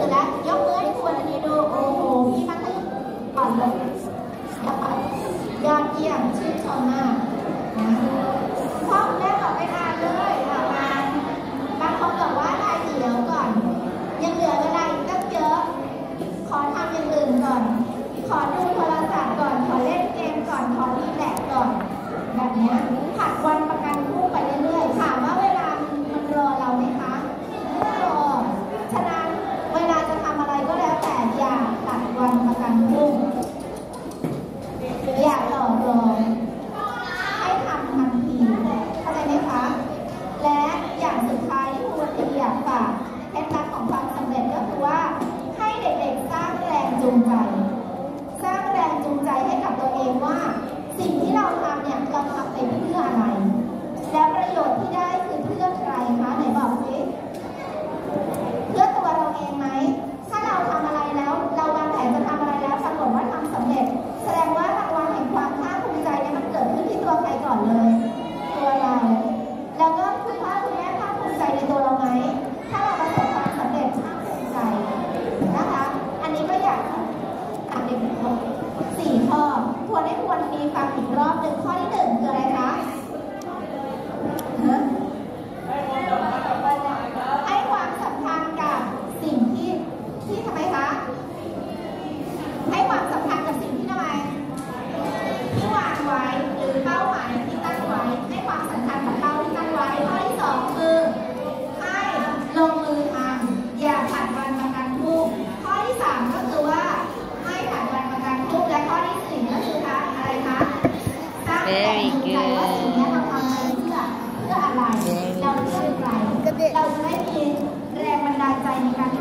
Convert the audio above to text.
สือแล้วยกมือให้ทวนอันนี้ดูโอ้โหพี่มัธยมก่อนเลยยอดเยี่ยมชื่นชมมากนะพ่อคุณแม่บอกไปทานเลยมาบางคนบอกว่าทายเดี๋ยวก่อนยังเหลือเวลาอีกตั้งเยอะขอทำอย่างอื่นก่อนขอดูโทรศัพท์ก่อนขอเล่นเกมก่อนขอรีแลกซ์ก่อนแบบนี้ผัดวันประกันพรุ่งไปเรื่อยๆถามว่าเวลามันรอเราไหมคะไม่รอฉะนั้นเวลาจะทำอะไรก็แล้วแต่อย่าตัดวันประกันพรุ่งอย่าหลอกลวงให้ทำทันทีเข้าใจไหมคะและอย่างสุดท้ายที่ครูตีอยากฝากเคล็ดลับของความสำเร็จก็คือว่าให้เด็กๆสร้างแรงจูงใจสร้างแรงจูงใจให้กับตัวเองว่าสิ่งที่เราทำเนี่ยเราทำไปเพื่ออะไรแล้วประโยชน์ที่ได้คือเพื่อใครคะไหนบอกสิเพื่อตัวเราเองไหมถ้าเราทำอะไรแล้วเราวางแผนจะทำอะไรแล้วปรากฏว่าทำสำเร็จแสดงว่ารางวัลแห่งความภาคภูมิใจเนี่ยมันเกิดขึ้นที่ตัวใครก่อนเลยตัวเราแล้วก็คุณพ่อคุณแม่ภาคภูมิใจในตัวเราไหมถ้าเราประสบความสำเร็จภาคภูมิใจนะคะอันนี้ก็อยากทำเด็ก4 ข้อทวนให้ควรมีฟังอีกรอบหนึ่งข้อที่ 1คืออะไรคะให้ความสำคัญกับสิ่งที่ทำไมคะให้ความสำคัญกับสิ่งที่ทำไมที่วางไว้หรือเป้าหมายที่ตั้งไว้ให้ความสำคัญกับเป้าที่ตั้งไว้ข้อที่ 2คือให้ลงมือทำอย่าผัดวันประกันพรุ่งข้อที่ 3ก็คือว่าให้ผัดวันประกันพรุ่งและข้อที่ 4ก็คืออะไรคะสร้างแรงจูงใจว่าสิ่งนี้เราทำไปเพื่ออะไรเราเพื่ออะไรเราจะได้มีแรงบันดาลใจในการท